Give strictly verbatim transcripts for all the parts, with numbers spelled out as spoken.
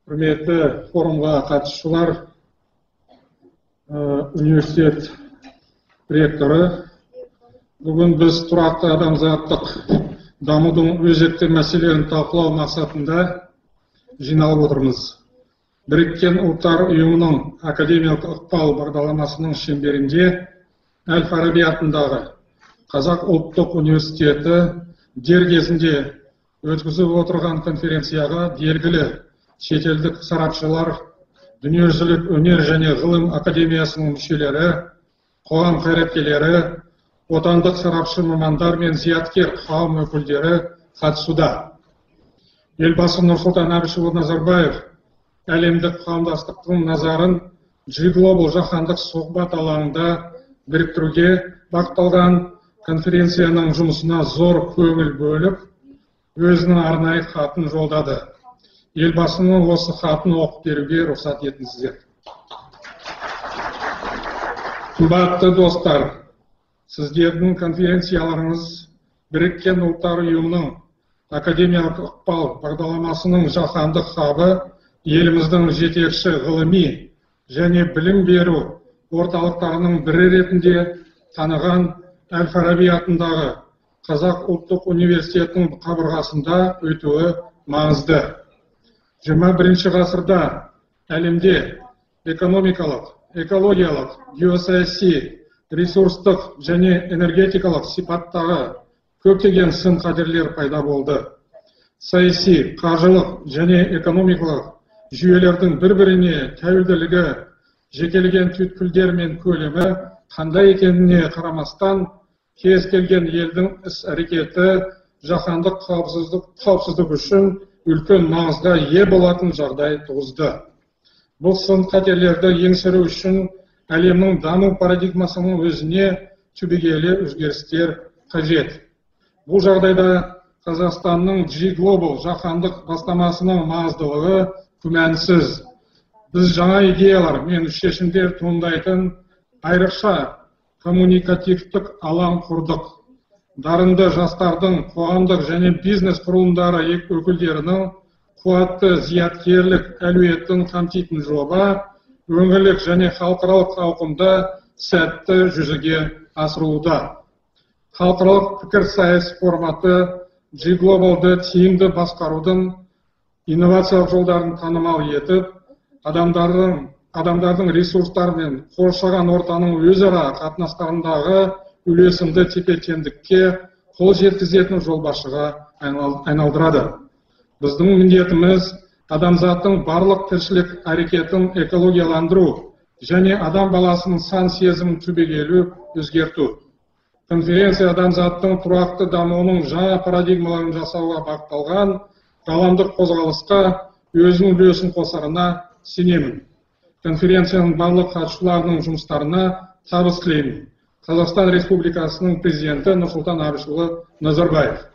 Құрметті форумға қатысушылар, университет ректоры, бүгін біз тұрақты адамзаттық дамудың өзекті мәселелерін талқылау мақсатында жиналып отырмыз. Біріккен ұлттар ұйымының академиялық ықпал бағдарламасының шеңберінде Әл-Фараби атындағы Қазақ ұлттық университеті дер кезінде өткізіп отырған конференцияға белгілі шетелдік сарапшылар, дүниежүзілік өнер және ғылым академиясының мүшелері, қоғам қайраткерлері, отандық сарапшы мамандар мен зияткер қауым өкілдері қатысуда. Елбасы Нұрсұлтан Әбішұлы Назарбаев әлемдік қауымдастықтың назарын G-Global жаһандық сұхбат алаңында біріктіруге бағытталған конференцияның жұмысына зор көңіл бөліп, өзінің арнайы хатын жолдады. Елбасының осы хатын оқып беруге рұқсат етіңіздер. Қымбатты достар, сіздердің конференцияларыңыз Біріккен ұлттар ұйымының академиялық ықпал бағдарламасының жаһандық хабы, еліміздің жетекші ғылыми және білім беру орталықтарының бірі ретінде таныған Әл-Фараби атындағы Қазақ ұлттық университетінің қабырғасында өтуі маңызды. жиырма бірінші ғасырда әлемде экономикалық, экологиялық, геосаяси, ресурстық және энергетикалық сипаттағы көптеген сын қатерлер пайда болды. Саяси, қаржылық және экономикалық жүйелердің бір-біріне тәуелділігі, жекелеген түйткілдер мен көлемі қандай екеніне қарамастан, кез келген елдің іс-әрекеті жаһандық қауіпсіздік үшін үлкен маңызға ие болатын жағдай туғызды. Бұл сын қатерлерді еңсеру үшін әлемнің даму парадигмасының өзіне түбегейлі өзгерістер қажет. Бұл жағдайда Қазақстанның G-Global жаһандық бастамасының маңыздылығы күмәнсіз. Біз жаңа идеялар мен шешімдер туындайтын айрықша коммуникативтік алаң құрдық. Дарынды жастардың қоғамдық және бизнес құрылымдары өкілдерінің қуатты зияткерлік әлеуетін қамтитын жоба өңірлік және халықаралық ауқымда сәтті жүзеге асырылуда. Халықаралық пікірсайыс форматы G-Global'ды тиімді басқарудың инновациялық жолдарын танымал етіп, адамдардың, адамдардың ресурстар мен қоршаған ортаның өзара қатынастарындағы үлесімді тепе-теңдікке қол жеткізетін жолбасшыға айналдырады. Біздің міндетіміз адамзаттың барлық тіршілік әрекетін экологияландыру және адам баласының сан сезімін түбегейлі өзгерту. Конференция адамзаттың тұрақты дамуының жаңа парадигмаларын жасауға бағытталған ғаламдық қозғалысқа өзінің үлесін қосарына сенемін. Конференцияның барлық қатысушыларының жұмыстарына табыс тілеймін. Қазақстан Республикасының президенті Нұрсұлтан Әбішұлы Назарбаев.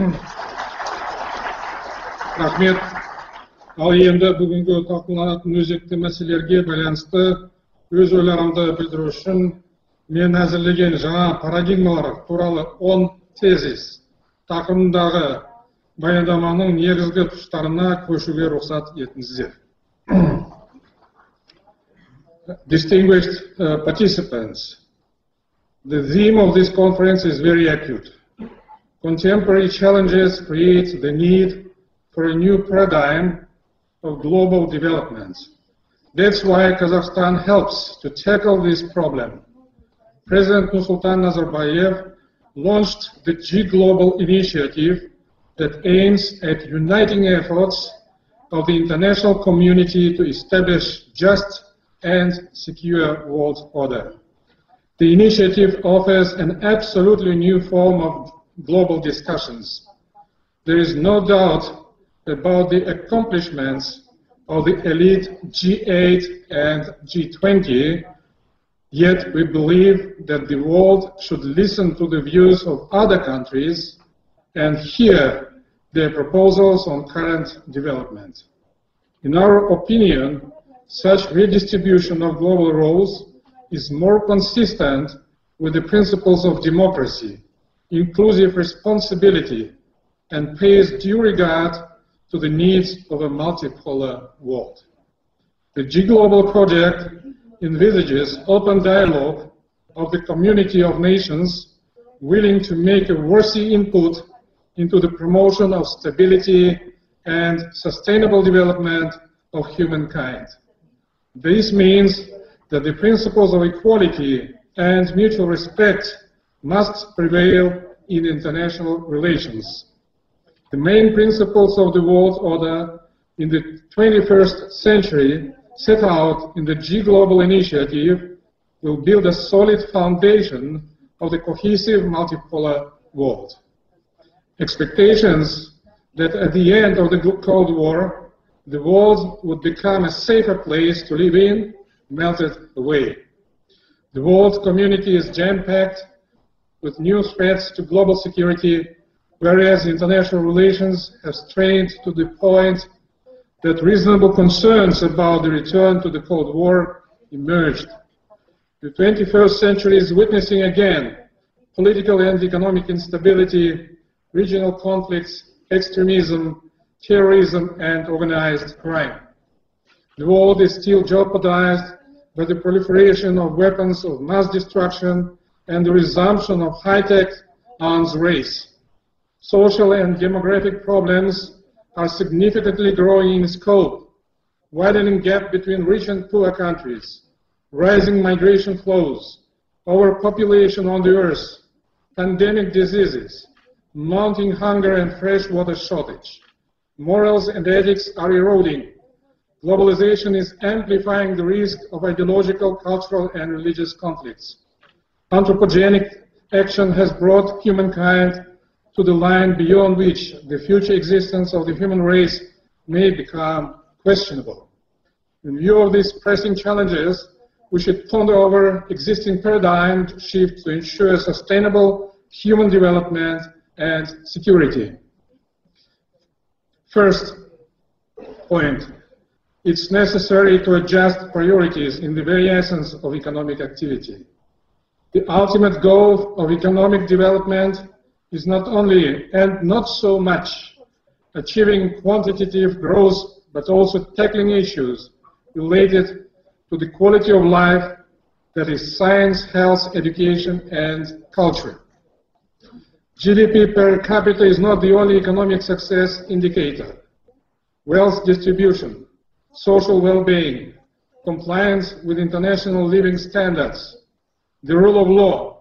Рахмет. Ал енді бүгінгі талқыланатын өзекті мәселелерге байланысты өз ойларымды білдіру үшін мен әзірлеген жаңа парадигмалар туралы он тезис тақырыбындағы баяндаманың негізгі тұстарына көшуге рұқсат етіңіздер. Distinguished uh, participants, the theme of this conference is very acute. Contemporary challenges create the need for a new paradigm of global development. That's why Kazakhstan helps to tackle this problem. President Nursultan Nazarbayev launched the G-Global initiative that aims at uniting efforts of the international community to establish just and secure world order. The initiative offers an absolutely new form of global discussions. There is no doubt about the accomplishments of the elite G eight and G twenty, yet we believe that the world should listen to the views of other countries and hear their proposals on current development. In our opinion, such redistribution of global roles is more consistent with the principles of democracy, inclusive responsibility, and pays due regard to to the needs of a multipolar world. The G Global project envisages open dialogue of the community of nations willing to make a worthy input into the promotion of stability and sustainable development of humankind. This means that the principles of equality and mutual respect must prevail in international relations. The main principles of the world order in the twenty-first century set out in the G Global initiative will build a solid foundation of the cohesive multipolar world. Expectations that at the end of the Cold War, the world would become a safer place to live in melted away. The world community is jam-packed with new threats to global security, whereas international relations have strained to the point that reasonable concerns about the return to the Cold War emerged. The twenty-first century is witnessing again political and economic instability, regional conflicts, extremism, terrorism, and organized crime. The world is still jeopardized by the proliferation of weapons of mass destruction and the resumption of high-tech arms race. Social and demographic problems are significantly growing in scope, widening gap between rich and poor countries, rising migration flows, overpopulation on the earth, pandemic diseases, mounting hunger and fresh water shortage. Morals and ethics are eroding. Globalization is amplifying the risk of ideological, cultural, and religious conflicts. Anthropogenic action has brought humankind to the line beyond which the future existence of the human race may become questionable. In view of these pressing challenges, we should ponder over existing paradigm shift to ensure sustainable human development and security. First point, it's necessary to adjust priorities in the very essence of economic activity. The ultimate goal of economic development is not only and not so much achieving quantitative growth, but also tackling issues related to the quality of life, that is science, health, education, and culture. G D P per capita is not the only economic success indicator. Wealth distribution, social well-being, compliance with international living standards, the rule of law,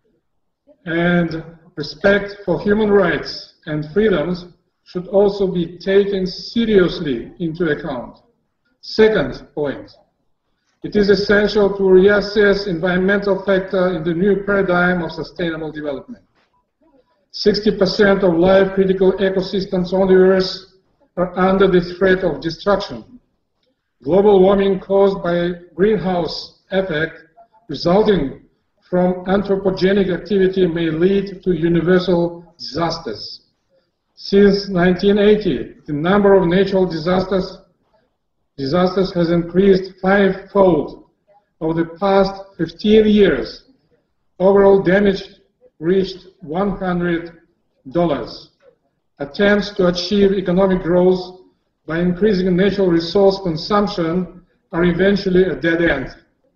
and respect for human rights and freedoms should also be taken seriously into account. Second point, it is essential to reassess environmental factor in the new paradigm of sustainable development. sixty percent of life-critical ecosystems on the Earth are under the threat of destruction. Global warming caused by a greenhouse effect resulting from anthropogenic activity may lead to universal disasters. Since nineteen eighty, the number of natural disasters, disasters has increased fivefold over the past fifteen years. Overall damage reached one hundred dollars. Attempts to achieve economic growth by increasing natural resource consumption are eventually a dead end.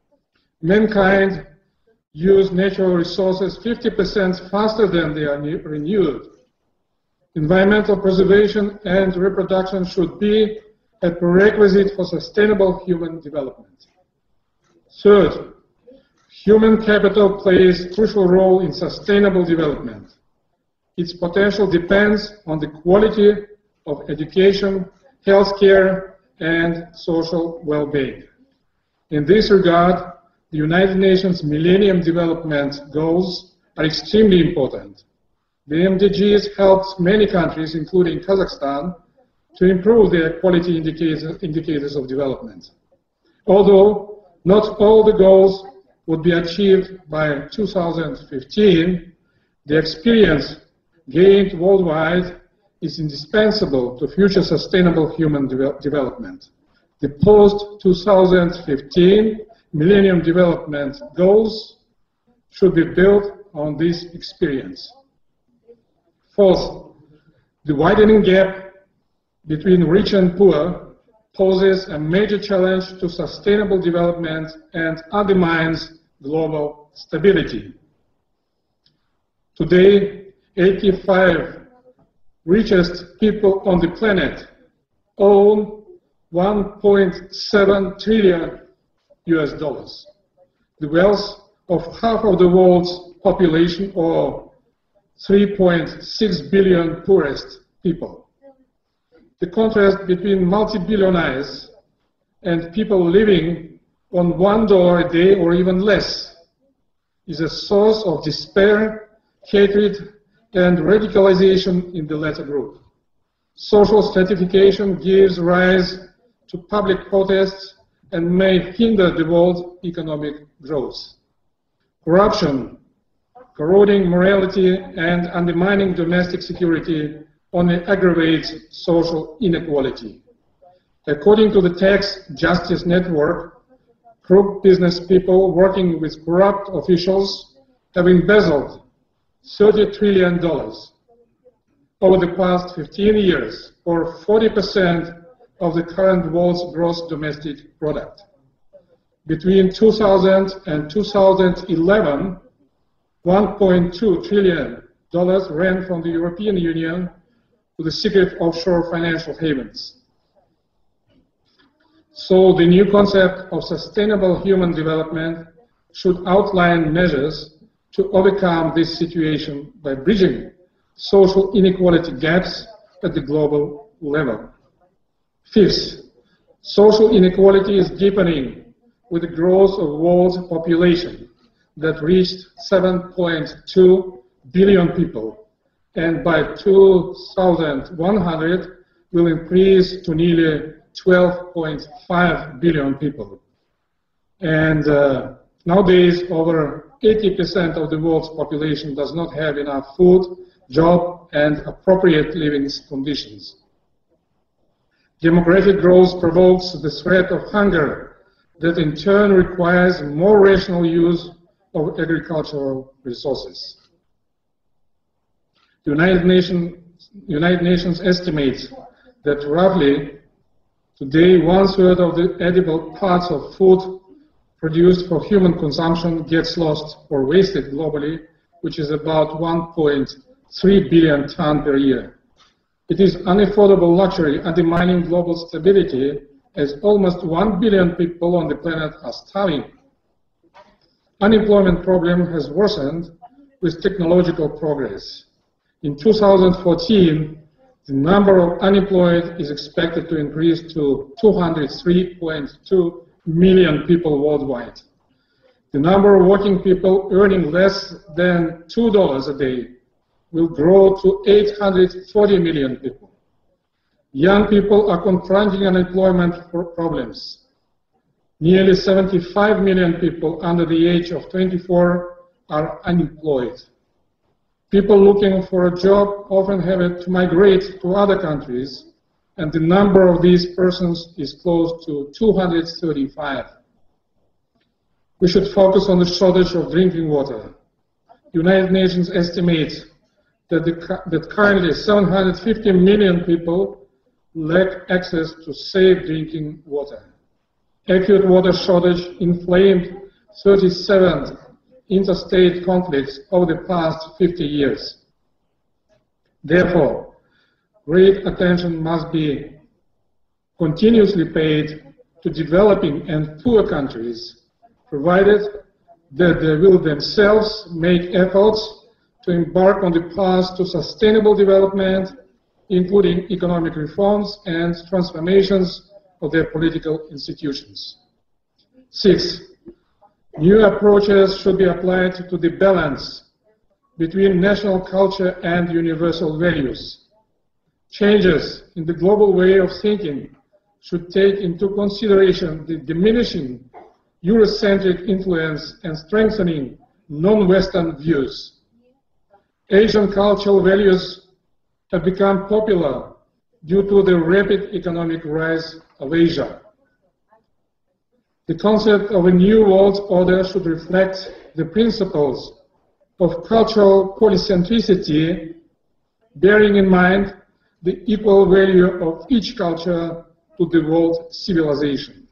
Mankind use natural resources fifty percent faster than they are renewed. Environmental preservation and reproduction should be a prerequisite for sustainable human development. Third, human capital plays a crucial role in sustainable development. Its potential depends on the quality of education, healthcare, and social well-being. In this regard, the United Nations Millennium Development Goals are extremely important. The M D Gs helped many countries, including Kazakhstan, to improve their quality indicators, indicators of development. Although not all the goals would be achieved by two thousand fifteen, the experience gained worldwide is indispensable to future sustainable human de development. The post two thousand fifteen Millennium Development Goals should be built on this experience. Fourth, the widening gap between rich and poor poses a major challenge to sustainable development and undermines global stability. Today, eighty-five richest people on the planet own one point seven trillion U S dollars, the wealth of half of the world's population, or three point six billion poorest people. The contrast between multi-billionaires and people living on one dollar a day or even less is a source of despair, hatred, and radicalization in the latter group. Social stratification gives rise to public protests and may hinder the world's economic growth. Corruption, corroding morality, and undermining domestic security only aggravates social inequality. According to the Tax Justice Network, crooked business people working with corrupt officials have embezzled thirty trillion dollars over the past fifteen years, or forty percent of the current world's gross domestic product. Between two thousand and two thousand eleven, one point two trillion dollars ran from the European Union to the secret offshore financial havens. So the new concept of sustainable human development should outline measures to overcome this situation by bridging social inequality gaps at the global level. Fifth, social inequality is deepening with the growth of the world's population that reached seven point two billion people, and by two thousand one hundred will increase to nearly twelve point five billion people. And uh, nowadays, over eighty percent of the world's population does not have enough food, job, and appropriate living conditions. Demographic growth provokes the threat of hunger that in turn requires more rational use of agricultural resources. The United Nations, United Nations estimates that roughly today one-third of the edible parts of food produced for human consumption gets lost or wasted globally, which is about one point three billion tons per year. It is unaffordable luxury undermining global stability, as almost one billion people on the planet are starving. Unemployment problem has worsened with technological progress. In two thousand fourteen, the number of unemployed is expected to increase to two hundred three point two million people worldwide. The number of working people earning less than two dollars a day will grow to eight hundred forty million people. Young people are confronting unemployment problems. Nearly seventy-five million people under the age of twenty-four are unemployed. People looking for a job often have to migrate to other countries, and the number of these persons is close to two hundred thirty-five. We should focus on the shortage of drinking water. The United Nations estimates that, the, that currently seven hundred fifty million people lack access to safe drinking water. Acute water shortage inflamed thirty-seven interstate conflicts over the past fifty years. Therefore, great attention must be continuously paid to developing and poor countries, provided that they will themselves make efforts to embark on the path to sustainable development, including economic reforms and transformations of their political institutions. Six, new approaches should be applied to the balance between national culture and universal values. Changes in the global way of thinking should take into consideration the diminishing Eurocentric influence and strengthening non-Western views. Asian cultural values have become popular due to the rapid economic rise of Asia. The concept of a new world order should reflect the principles of cultural polycentricity, bearing in mind the equal value of each culture to the world civilization.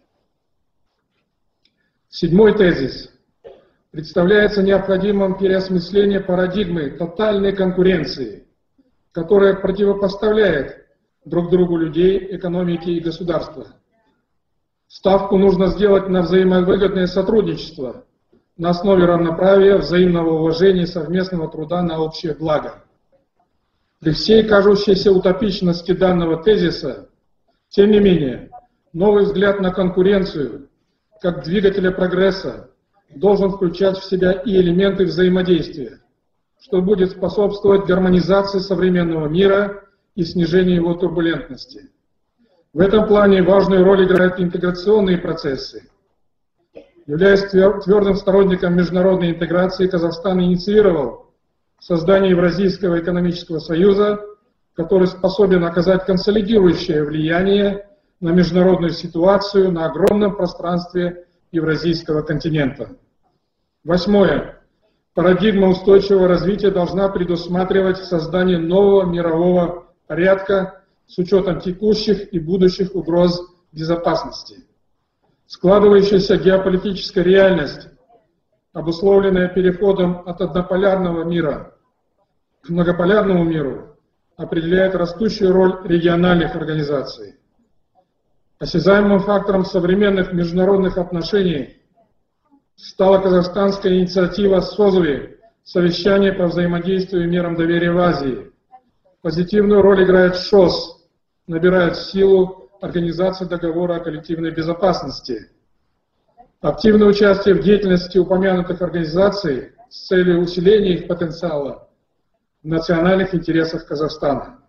Седьмой тезис. Представляется необходимым переосмысление парадигмы тотальной конкуренции, которая противопоставляет друг другу людей, экономики и государства. Ставку нужно сделать на взаимовыгодное сотрудничество на основе равноправия, взаимного уважения и совместного труда на общее благо. При всей кажущейся утопичности данного тезиса, тем не менее, новый взгляд на конкуренцию как двигателя прогресса должен включать в себя и элементы взаимодействия, что будет способствовать гармонизации современного мира и снижению его турбулентности. В этом плане важную роль играют интеграционные процессы. Являясь твердым сторонником международной интеграции, Казахстан инициировал создание Евразийского экономического союза, который способен оказать консолидирующее влияние на международную ситуацию на огромном пространстве Евразийского континента. Восьмое. Парадигма устойчивого развития должна предусматривать создание нового мирового порядка с учетом текущих и будущих угроз безопасности. Складывающаяся геополитическая реальность, обусловленная переходом от однополярного мира к многополярному миру, определяет растущую роль региональных организаций. Осязаемым фактором современных международных отношений стала казахстанская инициатива СОЗВИ «Совещание по взаимодействию и мерам доверия в Азии». Позитивную роль играет ШОС, набирает силу Организации договора о коллективной безопасности. Активное участие в деятельности упомянутых организаций с целью усиления их потенциала в национальных интересах Казахстана.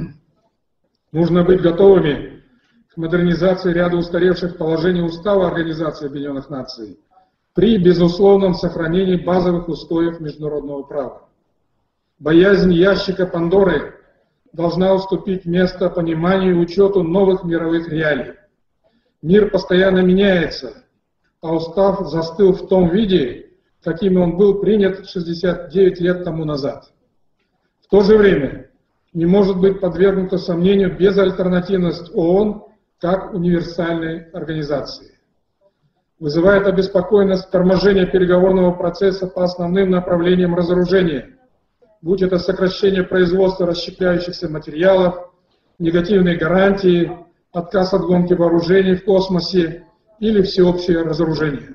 Нужно быть готовыми к модернизации ряда устаревших положений Устава Организации Объединенных Наций при безусловном сохранении базовых устоев международного права. Боязнь ящика Пандоры должна уступить место пониманию и учету новых мировых реалий. Мир постоянно меняется, а устав застыл в том виде, каким он был принят шестьдесят девять лет тому назад. В то же время не может быть подвергнута сомнению безальтернативность ООН как универсальной организации. Вызывает обеспокоенность торможение переговорного процесса по основным направлениям разоружения, будь это сокращение производства расщепляющихся материалов, негативные гарантии, отказ от гонки вооружений в космосе или всеобщее разоружение.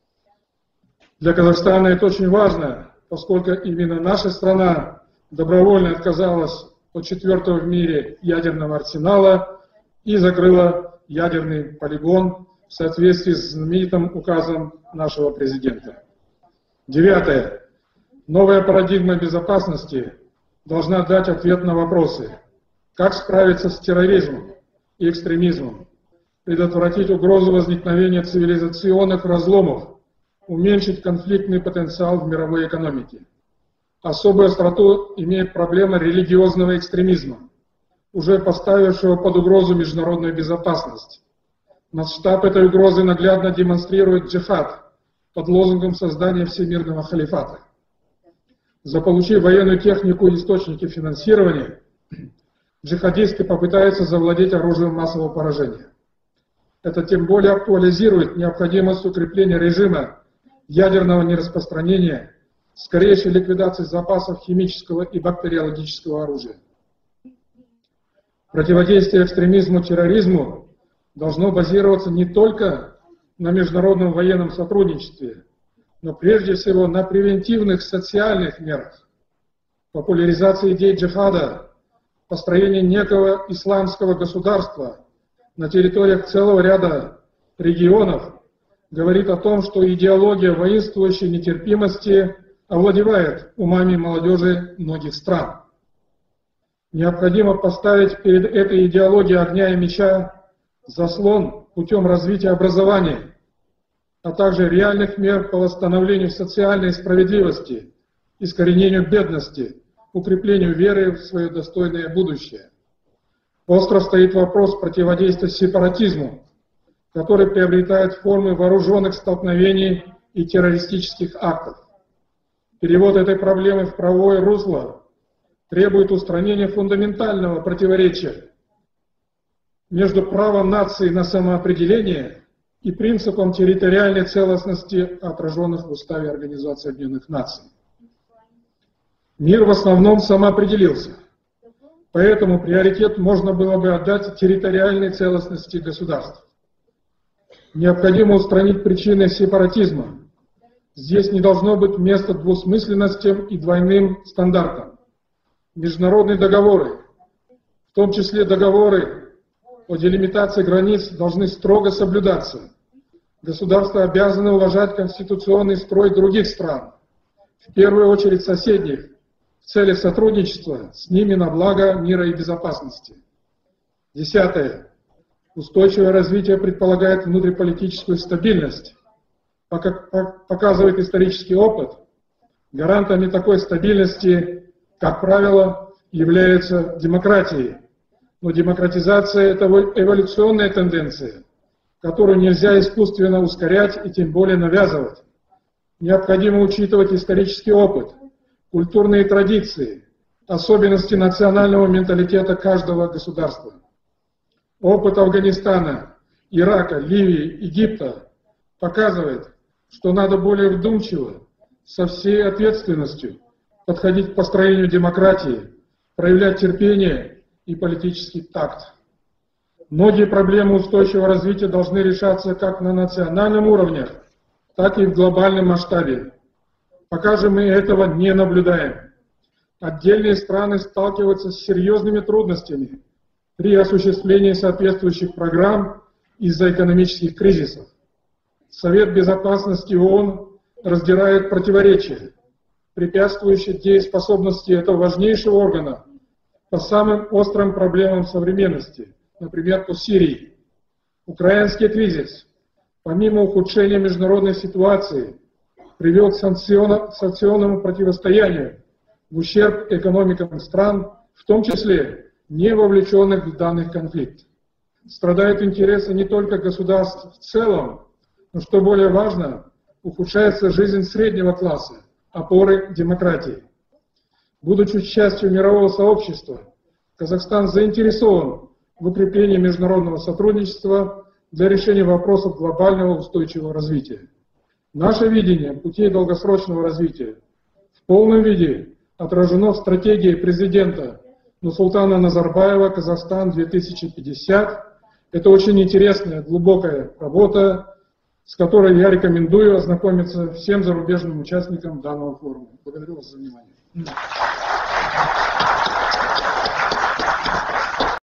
Для Казахстана это очень важно, поскольку именно наша страна добровольно отказалась от четвертого в мире ядерного арсенала и закрыла ядерный полигон в соответствии с знаменитым указом нашего президента. Девятое. Новая парадигма безопасности должна дать ответ на вопросы: как справиться с терроризмом и экстремизмом, предотвратить угрозу возникновения цивилизационных разломов, уменьшить конфликтный потенциал в мировой экономике. Особую остроту имеет проблема религиозного экстремизма, уже поставившего под угрозу международную безопасность. Масштаб этой угрозы наглядно демонстрирует джихад под лозунгом создания всемирного халифата. Заполучив военную технику и источники финансирования, джихадисты попытаются завладеть оружием массового поражения. Это тем более актуализирует необходимость укрепления режима ядерного нераспространения, скорейшей ликвидации запасов химического и бактериологического оружия. Противодействие экстремизму и терроризму должно базироваться не только на международном военном сотрудничестве, но прежде всего на превентивных социальных мерах. Популяризация идей джихада, построение некого исламского государства на территориях целого ряда регионов говорит о том, что идеология воинствующей нетерпимости овладевает умами молодежи многих стран. Необходимо поставить перед этой идеологией огня и меча заслон путем развития образования, а также реальных мер по восстановлению социальной справедливости, искоренению бедности, укреплению веры в свое достойное будущее. Остро стоит вопрос противодействия сепаратизму, который приобретает формы вооруженных столкновений и террористических актов. Перевод этой проблемы в правовое русло требует устранения фундаментального противоречия между правом нации на самоопределение и принципом территориальной целостности, отраженных в Уставе Организации Объединенных Наций. Мир в основном самоопределился, поэтому приоритет можно было бы отдать территориальной целостности государств. Необходимо устранить причины сепаратизма. Здесь не должно быть места двусмысленностям и двойным стандартам. Международные договоры, в том числе договоры о делимитации границ, должны строго соблюдаться. Государства обязаны уважать конституционный строй других стран, в первую очередь соседних, в целях сотрудничества с ними на благо мира и безопасности. Десятое. Устойчивое развитие предполагает внутриполитическую стабильность. Как показывает исторический опыт, гарантами такой стабильности, как правило, являются демократии. Но демократизация – это эволюционная тенденция, которую нельзя искусственно ускорять и тем более навязывать. Необходимо учитывать исторический опыт, культурные традиции, особенности национального менталитета каждого государства. Опыт Афганистана, Ирака, Ливии, Египта показывает, что надо более вдумчиво, со всей ответственностью подходить к построению демократии, проявлять терпение и политический такт. Многие проблемы устойчивого развития должны решаться как на национальном уровне, так и в глобальном масштабе. Пока же мы этого не наблюдаем. Отдельные страны сталкиваются с серьезными трудностями при осуществлении соответствующих программ из-за экономических кризисов. Совет Безопасности ООН раздирает противоречия, препятствующие дееспособности этого важнейшего органа по самым острым проблемам современности, например, по Сирии. Украинский кризис, помимо ухудшения международной ситуации, привел к санкционному противостоянию в ущерб экономикам стран, в том числе не вовлеченных в данный конфликт. Страдают интересы не только государств в целом, но, что более важно, ухудшается жизнь среднего класса, опоры демократии. Будучи частью мирового сообщества, Казахстан заинтересован в укреплении международного сотрудничества для решения вопросов глобального устойчивого развития. Наше видение путей долгосрочного развития в полном виде отражено в стратегии президента Нурсултана Назарбаева «Казахстан две тысячи пятьдесят». Это очень интересная, глубокая работа, с которой я рекомендую ознакомиться всем зарубежным участникам данного форума. Благодарю вас за внимание.